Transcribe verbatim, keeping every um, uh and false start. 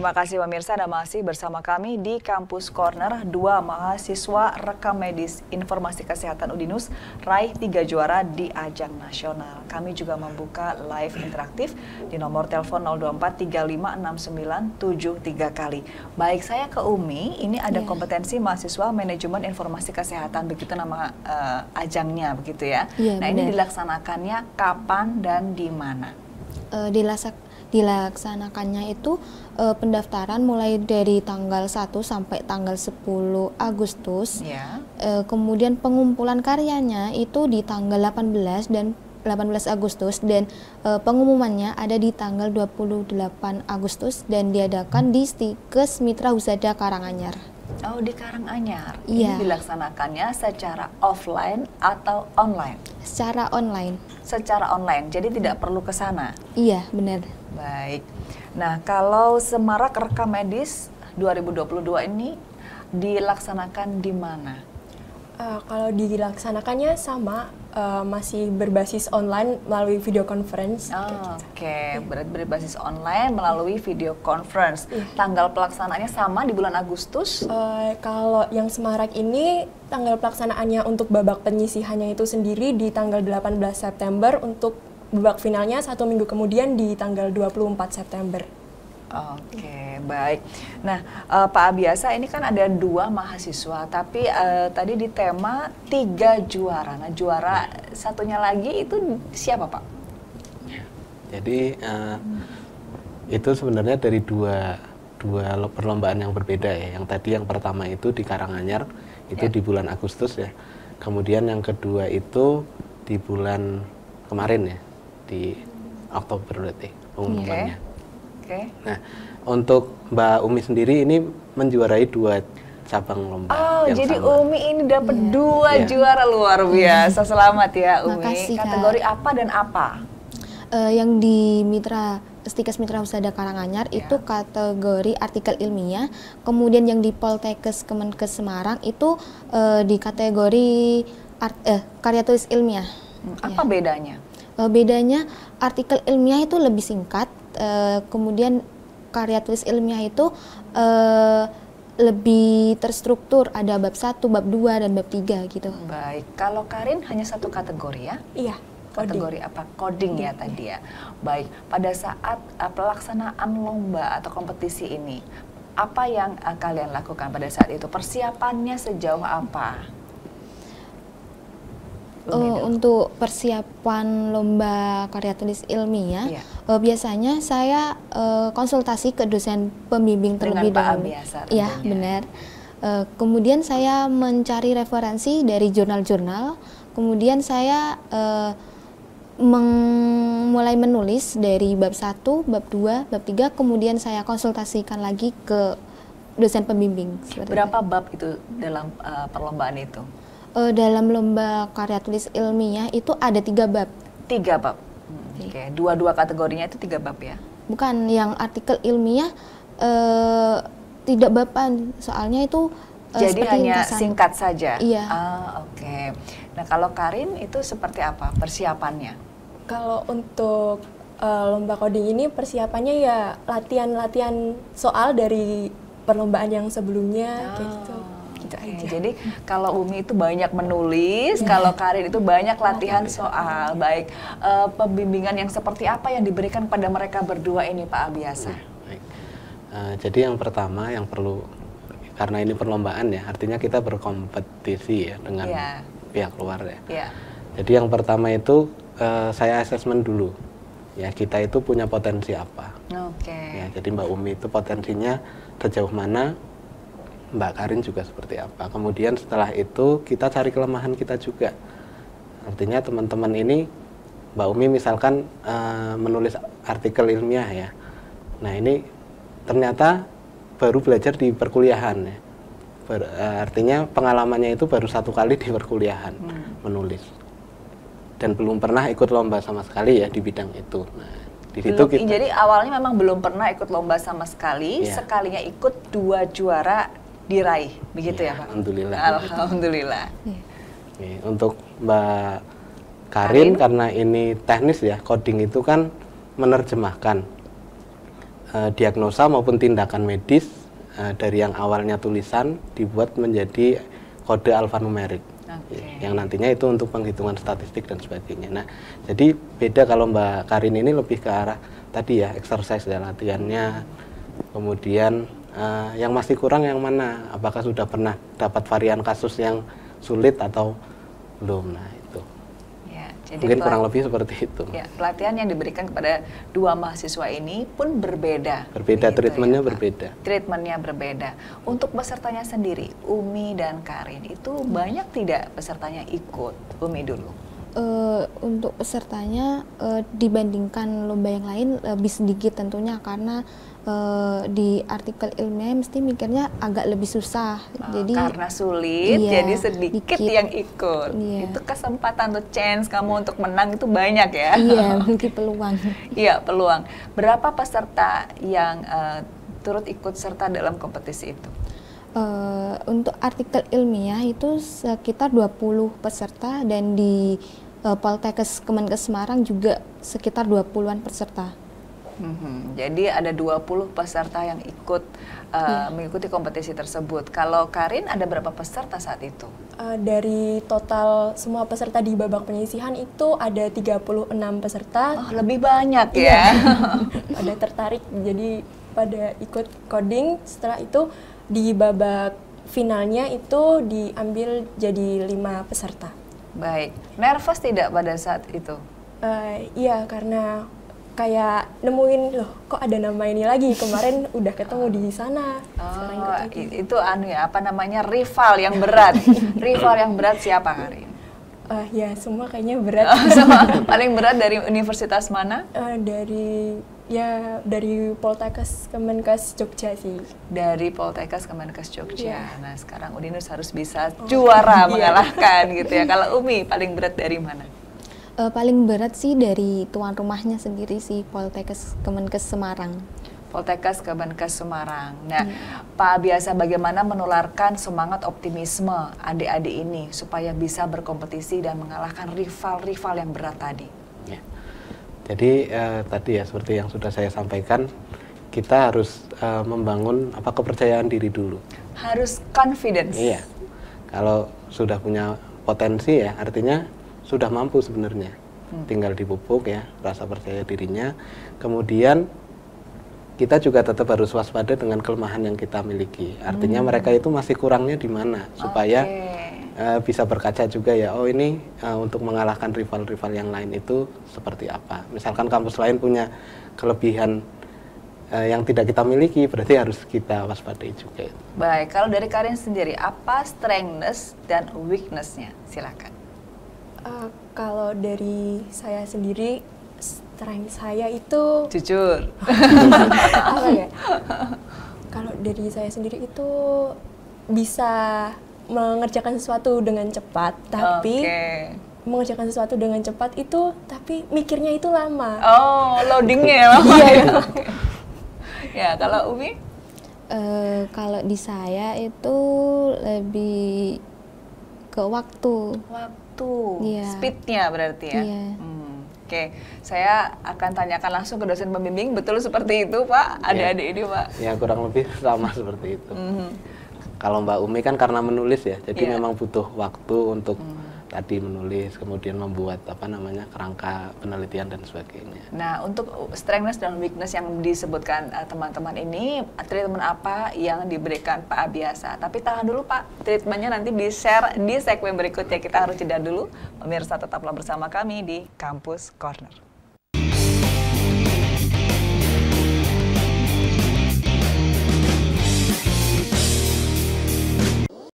Terima kasih pemirsa, Anda masih bersama kami di Kampus Corner. Dua mahasiswa rekam medis informasi kesehatan Udinus raih tiga juara di ajang nasional. Kami juga membuka live interaktif di nomor telepon nol dua empat tiga lima enam sembilan tujuh tiga kali. Baik, saya ke Umi, ini ada yeah. kompetensi mahasiswa manajemen informasi kesehatan, begitu nama uh, ajangnya begitu ya. Yeah, nah benar. Ini dilaksanakannya kapan dan di mana? Uh, dilasak dilaksanakannya itu uh, pendaftaran mulai dari tanggal satu sampai tanggal sepuluh Agustus. Yeah. Uh, kemudian pengumpulan karyanya itu di tanggal delapan belas dan delapan belas Agustus, dan uh, pengumumannya ada di tanggal dua puluh delapan Agustus dan diadakan di Stikes Mitra Husada Karanganyar. Oh, di Karanganyar. Iya. Ini dilaksanakannya secara offline atau online? Secara online. Secara online, jadi tidak perlu ke sana? Iya, benar. Baik. Nah, kalau Semarak Rekam Medis dua ribu dua puluh dua ini dilaksanakan di mana? Uh, kalau dilaksanakannya sama, uh, masih berbasis online melalui video conference. Oh, Oke, okay. Ber berbasis online melalui video conference. Yeah. Tanggal pelaksanaannya sama di bulan Agustus? Uh, kalau yang Semarak ini, tanggal pelaksanaannya untuk babak penyisihannya itu sendiri di tanggal delapan belas September, untuk babak finalnya satu minggu kemudian di tanggal dua puluh empat September. Oke, okay, baik. Nah, uh, Pak Abiasa, ini kan ada dua mahasiswa, tapi uh, tadi di tema tiga juara. Nah, juara satunya lagi itu siapa, Pak? Jadi uh, itu sebenarnya dari dua dua perlombaan yang berbeda ya. Yang tadi yang pertama itu di Karanganyar, itu yeah. di bulan Agustus ya. Kemudian yang kedua itu di bulan kemarin ya, di Oktober berarti pengumumannya. Okay. Okay. Nah, untuk Mbak Umi sendiri ini menjuarai dua cabang lomba. Oh, yang jadi sama. Umi ini dapat yeah. dua yeah. juara, luar biasa. Selamat ya, Umi. Makasih, kategori Kak. apa dan apa? Uh, yang di Mitra Stikes Mitra Husada Karanganyar yeah. itu kategori artikel ilmiah. Kemudian yang di Poltekkes Kemenkes Semarang itu uh, di kategori art, uh, karya tulis ilmiah. Hmm, apa yeah. bedanya? Uh, bedanya artikel ilmiah itu lebih singkat. Uh, kemudian karya tulis ilmiah itu uh, lebih terstruktur, ada bab satu, bab dua, dan bab tiga gitu. Baik, kalau Karin hanya satu kategori ya? Iya. Kategori coding. apa? Coding ya tadi ya. Baik, pada saat uh, pelaksanaan lomba atau kompetisi ini, apa yang uh, kalian lakukan pada saat itu? Persiapannya sejauh apa? Uh, untuk persiapan lomba karya tulis ilmiah, yeah. uh, biasanya saya uh, konsultasi ke dosen pembimbing terlebih dahulu. Iya, benar. Uh, kemudian saya mencari referensi dari jurnal-jurnal. Kemudian saya uh, meng mulai menulis dari bab satu, bab dua, bab tiga. Kemudian saya konsultasikan lagi ke dosen pembimbing. Berapa itu. bab itu dalam uh, perlombaan itu? Uh, dalam lomba karya tulis ilmiah itu ada tiga bab. Tiga bab. Hmm, Oke, okay. Dua-dua kategorinya itu tiga bab ya? Bukan, yang artikel ilmiah uh, tidak baban, soalnya itu uh, jadi hanya ringkasan. Singkat saja. Iya. Ah, Oke. Okay. Nah, kalau Karin itu seperti apa persiapannya? Kalau untuk uh, lomba coding ini persiapannya ya latihan-latihan soal dari perlombaan yang sebelumnya, oh. kayak gitu. Gitu okay. aja. Jadi kalau Umi itu banyak menulis, yeah. kalau Karin itu banyak latihan soal. Baik, uh, pembimbingan yang seperti apa yang diberikan pada mereka berdua ini, Pak Abiasa? Baik. Uh, jadi yang pertama yang perlu, karena ini perlombaan ya, artinya kita berkompetisi ya dengan yeah. pihak luar ya. Yeah. Jadi yang pertama itu uh, saya asesmen dulu, ya kita itu punya potensi apa. Oke. Okay. Ya, jadi Mbak Umi itu potensinya sejauh mana, Mbak Karin juga seperti apa. Kemudian setelah itu kita cari kelemahan kita juga. Artinya teman-teman ini, Mbak Umi misalkan uh, menulis artikel ilmiah ya. Nah ini ternyata baru belajar di perkuliahan ya. Ber, uh, artinya pengalamannya itu baru satu kali di perkuliahan hmm. menulis. Dan belum pernah ikut lomba sama sekali ya di bidang itu. Nah, di situ belum, kita, jadi awalnya memang belum pernah ikut lomba sama sekali, ya. Sekalinya ikut dua juara diraih, begitu ya, ya Pak? Alhamdulillah. Alhamdulillah. Ya. Oke, untuk Mbak Karin, Karin, karena ini teknis ya, coding itu kan menerjemahkan. uh, diagnosa maupun tindakan medis uh, dari yang awalnya tulisan dibuat menjadi kode alfanumerik. Okay. Yang nantinya itu untuk penghitungan statistik dan sebagainya. Nah, jadi beda kalau Mbak Karin ini lebih ke arah tadi ya, exercise ya, latihannya. Kemudian uh, yang masih kurang yang mana? Apakah sudah pernah dapat varian kasus yang sulit atau belum? Nah, itu. Ya, jadi mungkin kurang lebih seperti itu. Ya, pelatihan yang diberikan kepada dua mahasiswa ini pun berbeda. Berbeda, gitu treatmentnya ya, berbeda. Treatmentnya berbeda. Untuk pesertanya sendiri, Umi dan Karin, itu banyak tidak pesertanya ikut? Umi dulu. Uh, untuk pesertanya uh, dibandingkan lomba yang lain lebih sedikit tentunya, karena uh, di artikel ilmiah mesti mikirnya agak lebih susah. Oh, jadi karena sulit, iya, jadi sedikit dikit. yang ikut. Iya. Itu kesempatan atau chance kamu untuk menang itu banyak ya? Iya, mungkin peluang. Iya, peluang. Berapa peserta yang uh, turut ikut serta dalam kompetisi itu? Uh, untuk artikel ilmiah itu sekitar dua puluh peserta, dan di uh, Poltekkes Kemenkes Semarang juga sekitar dua puluhan peserta. Hmm, jadi ada dua puluh peserta yang ikut uh, yeah. mengikuti kompetisi tersebut. Kalau Karin ada berapa peserta saat itu? Uh, dari total semua peserta di babak penyisihan itu ada tiga puluh enam peserta. Oh, lebih banyak ya. Pada tertarik, jadi pada ikut coding. Setelah itu di babak finalnya itu diambil jadi lima peserta. Baik, nervous tidak pada saat itu? Uh, iya, karena kayak nemuin, loh kok ada nama ini lagi, kemarin udah ketemu di sana. Oh, itu anu ya, apa namanya, rival yang berat. Rival yang berat siapa, Karin? Uh, ya, semua kayaknya berat. Oh, semua. Paling berat dari universitas mana? Uh, dari ya dari Poltekkes Kemenkes Jogja sih. Dari Poltekkes Kemenkes Jogja. Yeah. Nah, sekarang Udinus harus bisa oh, juara iya. mengalahkan gitu ya. Kalau Umi paling berat dari mana? Uh, paling berat sih dari tuan rumahnya sendiri sih, Poltekkes Kemenkes Semarang. Poltekkes Kemenkes Semarang. Nah, hmm. Pak Biasa bagaimana menularkan semangat optimisme adik-adik ini supaya bisa berkompetisi dan mengalahkan rival-rival yang berat tadi? Ya. Jadi eh, tadi ya seperti yang sudah saya sampaikan, kita harus eh, membangun apa kepercayaan diri dulu. Harus confidence. Iya. Kalau sudah punya potensi ya, artinya sudah mampu sebenarnya. Hmm. Tinggal dipupuk ya rasa percaya dirinya. Kemudian kita juga tetap harus waspada dengan kelemahan yang kita miliki. Artinya hmm. mereka itu masih kurangnya di mana supaya okay. uh, bisa berkaca juga ya. Oh ini uh, untuk mengalahkan rival-rival yang lain itu seperti apa. Misalkan kampus lain punya kelebihan uh, yang tidak kita miliki, berarti harus kita waspadai juga. Baik, kalau dari Karin sendiri apa strengths dan weakness-nya? Silakan. Uh, kalau dari saya sendiri, strength saya itu jujur. Apa ya? Kalau dari saya sendiri itu bisa mengerjakan sesuatu dengan cepat, tapi okay. mengerjakan sesuatu dengan cepat itu, tapi mikirnya itu lama. Oh, loadingnya lama. Iya. Ya. Ya, kalau Umi? Uh, kalau di saya itu lebih ke waktu. Waktu, yeah. speednya berarti ya. Yeah. Hmm. Oke, saya akan tanyakan langsung ke dosen pembimbing, betul seperti itu Pak, adik-adik ya. ini Pak? Ya kurang lebih sama seperti itu. Mm-hmm. Kalau Mbak Umi kan karena menulis ya, jadi yeah. memang butuh waktu untuk mm. tadi menulis, kemudian membuat apa namanya kerangka penelitian dan sebagainya. Nah, untuk strengths dan weakness yang disebutkan uh, teman-teman ini, treatment apa yang diberikan Pak Biasa? Tapi tahan dulu Pak, treatmentnya nanti di-share di segmen berikutnya. Kita harus jeda dulu. Pemirsa tetaplah bersama kami di Kampus Corner.